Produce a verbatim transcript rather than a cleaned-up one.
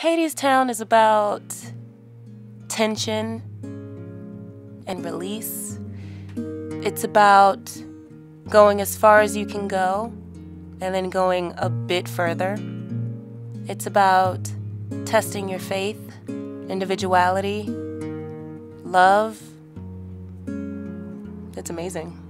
Hadestown is about tension and release. It's about going as far as you can go and then going a bit further. It's about testing your faith, individuality, love. It's amazing.